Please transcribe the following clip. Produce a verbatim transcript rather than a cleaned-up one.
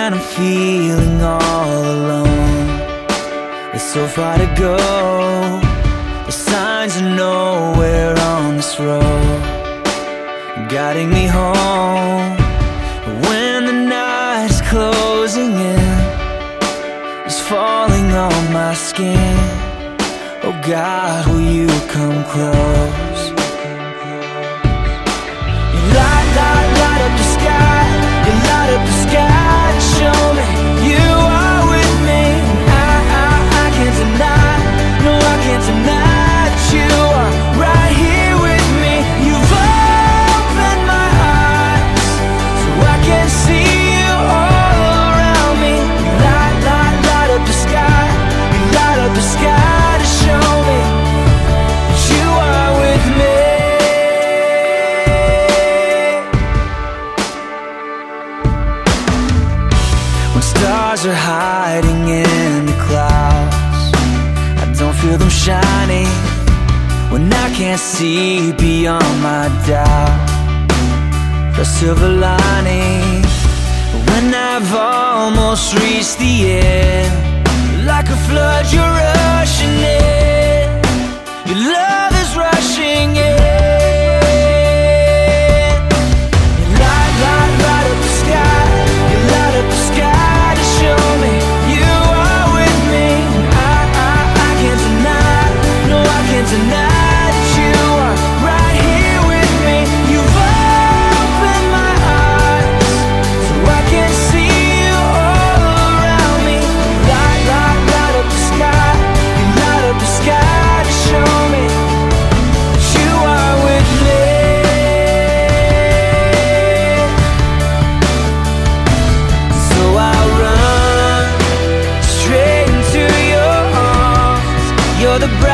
when I'm feeling all alone. There's so far to go, the signs are nowhere on this road, guiding me home. When the night's closing in, it's falling on my skin. Oh God, will you come close? You light, light, light up the sky. You light up the sky to show me you are with me. I, I, I can't deny, no I can't deny that you are right here with me. You've opened my eyes so I can see you all around me. You light, light, light up the sky. You light up the sky to show me that you are with me. Stars are hiding in the clouds, I don't feel them shining. When I can't see beyond my doubt, the silver lining. When I've almost reached the end, like a flood you're rushing in. Your love is rushing in. You light, light, light up the sky. You light up the sky. Tonight that you are right here with me. You've opened my eyes so I can see you all around me. Light, light, light up the sky. You light up the sky to show me that you are with me. So I'll run straight into your arms. You're the bright